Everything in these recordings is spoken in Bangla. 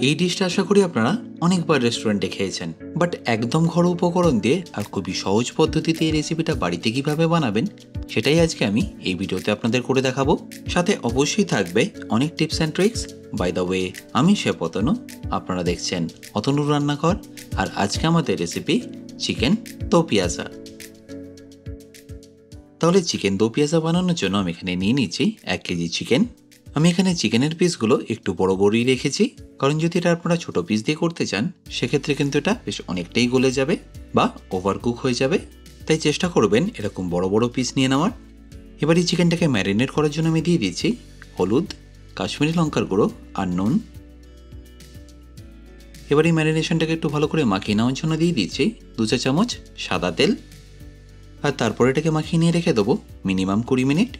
এই ডিশটা আশা করি আপনারা অনেকবার রেস্টুরেন্টে খেয়েছেন, বাট একদম ঘরোয়া উপকরণ দিয়ে আর খুবই সহজ পদ্ধতিতে এই রেসিপিটা বাড়িতে কিভাবে বানাবেন সেটাই আজকে আমি এই ভিডিওতে আপনাদের করে দেখাবো। সাথে অবশ্যই থাকবে অনেক tips and tricks. By the way, আমি শেফ অতনু, আপনারা দেখছেন অতনুর রান্নাঘর, আর আজকে আমাদের রেসিপি চিকেন দো পিয়াজা। তাহলে চিকেন দো পিয়াজা বানানোর জন্য আমি এখানে নিয়ে নিচ্ছি 1 কেজি চিকেন। আমি এখানে চিকেনের পিসগুলো একটু বড় বড়ই রেখেছি, কারণ যদি এটা আপনারা ছোট পিস দিয়ে করতে চান সেক্ষেত্রে কিন্তু এটা বেশ অনেকটাই গলে যাবে বা ওভারকুক হয়ে যাবে, তাই চেষ্টা করবেন এরকম বড় বড় পিস নিয়ে নেওয়ার। এবার এই চিকেনটাকে ম্যারিনেট করার জন্য আমি দিয়ে দিচ্ছি হলুদ, কাশ্মীরি লঙ্কার গুঁড়ো আর নুন। এবার এই ম্যারিনেশনটাকে একটু ভালো করে মাখিয়ে নেওয়ার জন্য দিয়ে দিচ্ছি 2 চা চামচ সাদা তেল, আর তারপর এটাকে মাখিয়ে নিয়ে রেখে দেবো মিনিমাম 20 মিনিট।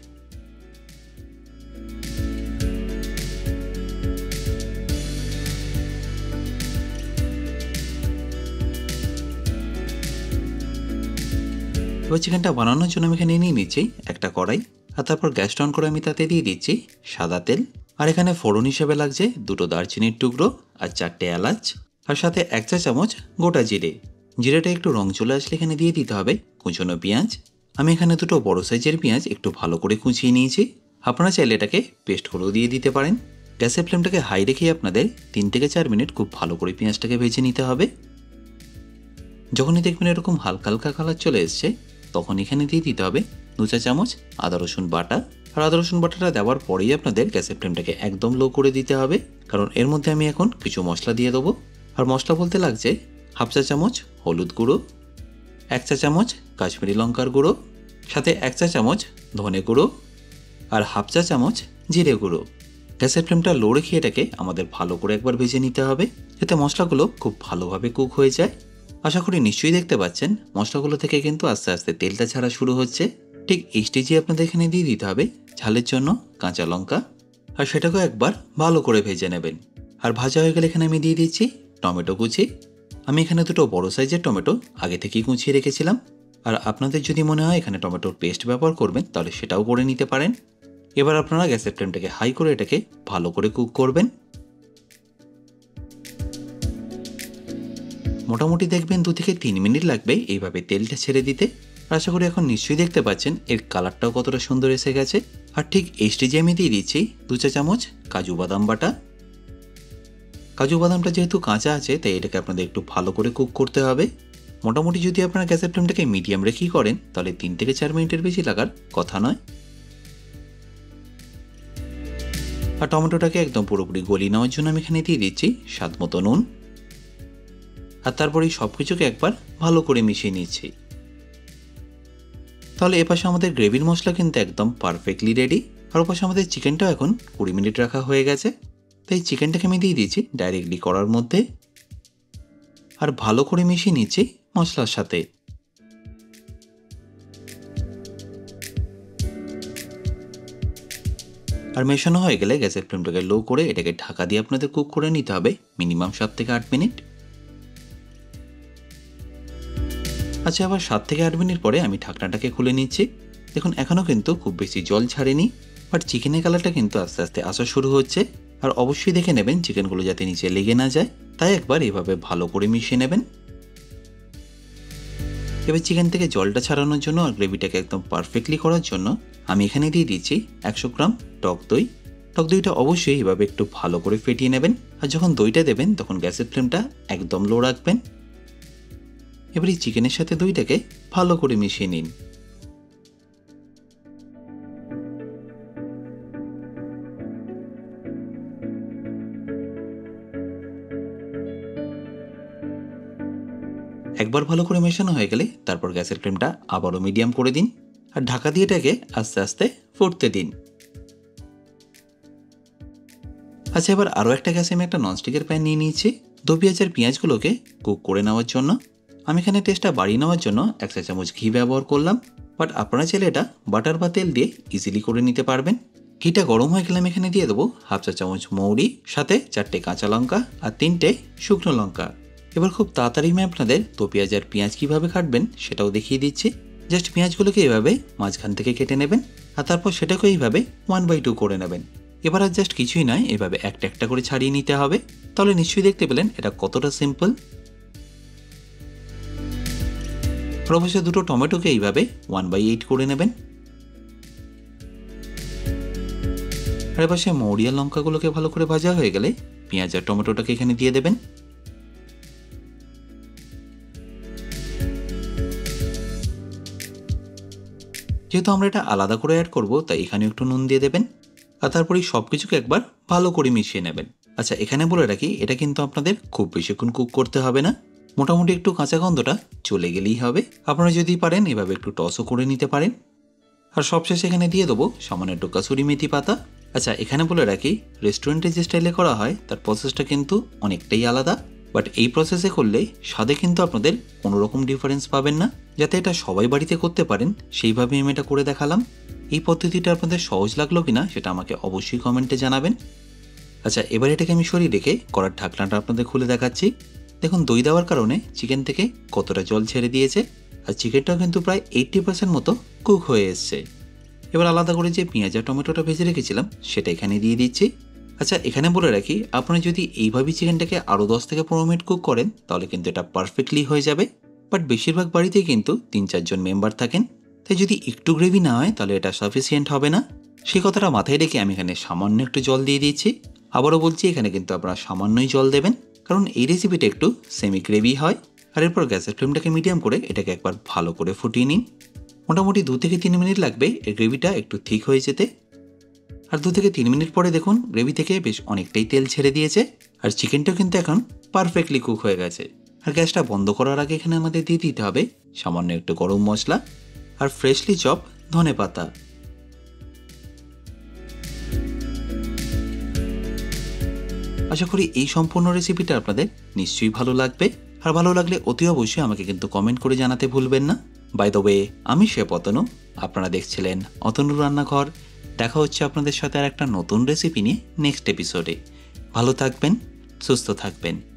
এবার চিকেনটা বানানোর জন্য আমি এখানে নিয়ে নিচ্ছি একটা কড়াই, আর তারপর গ্যাস অন করে আমি তাতে দিয়ে দিচ্ছি সাদা তেল, আর এখানে ফোড়ন হিসেবে লাগছে 2টো দারচিনির টুকরো আর 4টে এলাচ, আর সাথে 1 চা চামচ গোটা জিরে। জিরেটা একটু রং চলে আসলে এখানে দিয়ে দিতে হবে কুচনো পেঁয়াজ। আমি এখানে 2টো বড় সাইজের পেঁয়াজ একটু ভালো করে কুচিয়ে নিয়েছি, আপনারা চাইলে এটাকে পেস্ট করেও দিয়ে দিতে পারেন। গ্যাসের ফ্লেমটাকে হাই রেখেই আপনাদের 3 থেকে 4 মিনিট খুব ভালো করে পেঁয়াজটাকে ভেজে নিতে হবে। যখনই দেখবেন এরকম হালকা হালকা কালার চলে এসছে তখন এখানে দিয়ে দিতে হবে 2 চা চামচ আদা রসুন বাটা। আর আদা রসুন বাটাটা দেওয়ার পরেই আপনাদের গ্যাসের ফ্লেমটাকে একদম লো করে দিতে হবে, কারণ এর মধ্যে আমি এখন কিছু মশলা দিয়ে দেবো। আর মশলা বলতে লাগছে 1/2 চা চামচ হলুদ গুঁড়ো, 1 চা চামচ কাশ্মীরি লঙ্কার গুঁড়ো, সাথে 1 চা চামচ ধনে গুঁড়ো আর 1/2 চা চামচ জিরে গুঁড়ো। গ্যাসের ফ্লেমটা লো রেখে এটাকে আমাদের ভালো করে একবার ভেজে নিতে হবে, যাতে মশলাগুলো খুব ভালোভাবে কুক হয়ে যায়। আশা করি নিশ্চয়ই দেখতে পাচ্ছেন মশলাগুলো থেকে কিন্তু আস্তে আস্তে তেলটা ছাড়া শুরু হচ্ছে। ঠিক এই স্টেজে আপনাদের এখানে দিয়ে দিতে হবে ঝালের জন্য কাঁচা লঙ্কা, আর সেটাকেও একবার ভালো করে ভেজে নেবেন। আর ভাজা হয়ে গেলে এখানে আমি দিয়ে দিচ্ছি টমেটো কুচি। আমি এখানে 2টো বড় সাইজের টমেটো আগে থেকেই কুচিয়ে রেখেছিলাম, আর আপনাদের যদি মনে হয় এখানে টমেটোর পেস্ট ব্যবহার করবেন তাহলে সেটাও করে নিতে পারেন। এবার আপনারা গ্যাসের ফ্লেমটাকে হাই করে এটাকে ভালো করে কুক করবেন। মোটামুটি দেখবেন 2 থেকে 3 মিনিট লাগবে এইভাবে তেলটা ছেড়ে দিতে। আশা করি এখন নিশ্চয়ই দেখতে পাচ্ছেন এর কালারটাও কতটা সুন্দর এসে গেছে। আর ঠিক এই স্টেজে আমি দিয়ে দিচ্ছি 2 চা চামচ কাজু বাদাম বাটা। কাজু বাদামটা যেহেতু কাঁচা আছে তাই এটাকে আপনাদের একটু ভালো করে কুক করতে হবে। মোটামুটি যদি আপনারা গ্যাসের ফ্লেমটাকে মিডিয়াম রেখেই করেন তাহলে 3 থেকে 4 মিনিটের বেশি লাগার কথা নয়। আর টমেটোটাকে একদম পুরোপুরি গলিয়ে নেওয়ার জন্য আমি এখানে দিয়ে দিচ্ছি স্বাদ মতো নুন, আর তারপর এই সব কিছুকে একবার ভালো করে মিশিয়ে নিচ্ছি। তাহলে এপাশে আমাদের গ্রেভির মশলা কিন্তু একদম পারফেক্টলি রেডি, আর ওপাশে আমাদের চিকেনটাও এখন 20 মিনিট রাখা হয়ে গেছে। তাই চিকেনটাকে আমি দিয়ে দিচ্ছি ডাইরেক্টলি কড়ার মধ্যে, আর ভালো করে মিশিয়ে নিচ্ছি মশলার সাথে। আর মেশানো হয়ে গেলে গ্যাসের ফ্লেমটাকে লো করে এটাকে ঢাকা দিয়ে আপনাদের কুক করে নিতে হবে মিনিমাম 7 থেকে 8 মিনিট। আচ্ছা, আবার 7 থেকে 8 মিনিট পরে আমি ঢাকনাটাকে খুলে নিচ্ছি। দেখুন এখনও কিন্তু খুব বেশি জল ছাড়েনি, বাট চিকেনের কালারটা কিন্তু আস্তে আস্তে আসা শুরু হচ্ছে। আর অবশ্যই দেখে নেবেন চিকেনগুলো যাতে নিচে লেগে না যায়, তাই একবার এভাবে ভালো করে মিশিয়ে নেবেন। এবার চিকেন থেকে জলটা ছাড়ানোর জন্য আর গ্রেভিটাকে একদম পারফেক্টলি করার জন্য আমি এখানে দিয়ে দিচ্ছি 100 গ্রাম টক দই। টক দইটা অবশ্যই এভাবে একটু ভালো করে ফেটিয়ে নেবেন, আর যখন দইটা দেবেন তখন গ্যাসের ফ্লেমটা একদম লো রাখবেন। এবার এই চিকেনের সাথে দইটাকে ভালো করে মিশিয়ে নিন। একবার ভালো করে মেশানো হয়ে গেলে তারপর গ্যাসের ফ্লেমটা আবারও মিডিয়াম করে দিন, আর ঢাকা দিয়ে এটাকে আস্তে আস্তে ফুটতে দিন। আচ্ছা, এবার আরও একটা গ্যাসে আমি একটা ননস্টিকের প্যান নিয়ে নিয়েছি দো পেঁয়াজের পেঁয়াজগুলোকে কুক করে নেওয়ার জন্য। আমি এখানে টেস্টটা বাড়িয়ে নেওয়ার জন্য 1 চা চামচ ঘি ব্যবহার করলাম, বাট আপনারা চাইলে এটা বাটার বা তেল দিয়ে ইজিলি করে নিতে পারবেন। ঘিটা গরম হয়ে গেলে আমি এখানে দিয়ে দেবো 1/2 চা চামচ মৌরি, সাথে 4টে কাঁচা লঙ্কা আর 3টে শুকনো লঙ্কা। এবার খুব তাড়াতাড়ি আমি আপনাদের দো পেঁয়াজের পেঁয়াজ কীভাবে কাটবেন সেটাও দেখিয়ে দিচ্ছি। জাস্ট পেঁয়াজগুলোকে এভাবে মাঝখান থেকে কেটে নেবেন, আর তারপর সেটাকে এইভাবে 1/2 করে নেবেন। এবার আর জাস্ট কিছুই নয়, এভাবে একটা একটা করে ছাড়িয়ে নিতে হবে। তাহলে নিশ্চয়ই দেখতে পেলেন এটা কতটা সিম্পল। আর অবশ্যই দুটো টমেটোকে এইভাবে 1/8 করে নেবেন। আর এবার সে মৌরি আর লঙ্কাগুলোকে ভালো করে ভাজা হয়ে গেলে পেঁয়াজ আর টমেটোটাকে এখানে দিয়ে দেবেন। যেহেতু আমরা এটা আলাদা করে অ্যাড করব, তাই এখানে একটু নুন দিয়ে দেবেন। আর তারপরে সবকিছুকে একবার ভালো করে মিশিয়ে নেবেন। আচ্ছা, এখানে বলে রাখি এটা কিন্তু আপনাদের খুব বেশিক্ষণ কুক করতে হবে না, মোটামুটি একটু কাঁচা গন্ধটা চলে গেলেই হবে। আপনারা যদি পারেন এভাবে একটু টসও করে নিতে পারেন। আর সবশেষে এখানে দিয়ে দেবো সামান্য একটু কাসুরি মেথি পাতা। আচ্ছা, এখানে বলে রাখি রেস্টুরেন্টে যে স্টাইলে করা হয় তার প্রসেসটা কিন্তু অনেকটাই আলাদা, বাট এই প্রসেসে করলে স্বাদে কিন্তু আপনাদের কোনো রকম ডিফারেন্স পাবেন না। যাতে এটা সবাই বাড়িতে করতে পারেন সেইভাবে আমি এটা করে দেখালাম। এই পদ্ধতিটা আপনাদের সহজ লাগলো কিনা সেটা আমাকে অবশ্যই কমেন্টে জানাবেন। আচ্ছা, এবার এটাকে আমি সরিয়ে রেখে কড়ার ঢাকনাটা আপনাদের খুলে দেখাচ্ছি। দেখুন দই দেওয়ার কারণে চিকেন থেকে কতটা জল ছেড়ে দিয়েছে, আর চিকেনটাও কিন্তু প্রায় 80% মতো কুক হয়ে এসছে। এবার আলাদা করে যে পেঁয়াজ আর টমেটোটা ভেজে রেখেছিলাম সেটা এখানে দিয়ে দিচ্ছি। আচ্ছা, এখানে বলে রাখি আপনি যদি এইভাবে চিকেনটাকে আরও 10 থেকে 15 মিনিট কুক করেন তাহলে কিন্তু এটা পারফেক্টলি হয়ে যাবে। বাট বেশিরভাগ বাড়িতেই কিন্তু 3-4 জন মেম্বার থাকেন, তাই যদি একটু গ্রেভি না হয় তাহলে এটা সাফিসিয়েন্ট হবে না। সেই কথাটা মাথায় রেখে আমি এখানে সামান্য একটু জল দিয়ে দিচ্ছি। আবারও বলছি এখানে কিন্তু আপনারা সামান্যই জল দেবেন, কারণ এই রেসিপিটা একটু সেমি গ্রেভি হয়। আর এরপর গ্যাসের ফ্লেমটাকে মিডিয়াম করে এটাকে একবার ভালো করে ফুটিয়ে নিন। মোটামুটি 2 থেকে 3 মিনিট লাগবে এই গ্রেভিটা একটু ঠিক হয়ে যেতে। আর 2 থেকে 3 মিনিট পরে দেখুন গ্রেভি থেকে বেশ অনেকটাই তেল ছেড়ে দিয়েছে, আর চিকেনটাও কিন্তু এখন পারফেক্টলি কুক হয়ে গেছে। আর গ্যাসটা বন্ধ করার আগে এখানে আমাদের দিয়ে দিতে হবে সামান্য একটু গরম মশলা আর ফ্রেশলি চপ ধনেপাতা। আশা করি এই সম্পূর্ণ রেসিপিটা আপনাদের নিশ্চয়ই ভালো লাগবে। আর ভালো লাগলে অতি অবশ্যই আমাকে কিন্তু কমেন্ট করে জানাতে ভুলবেন না। বাই দ্য ওয়ে, আমি শেফ অতনু, আপনারা দেখছিলেন অতনুর রান্নাঘর। দেখা হচ্ছে আপনাদের সাথে আর একটা নতুন রেসিপি নিয়ে নেক্সট এপিসোডে। ভালো থাকবেন, সুস্থ থাকবেন।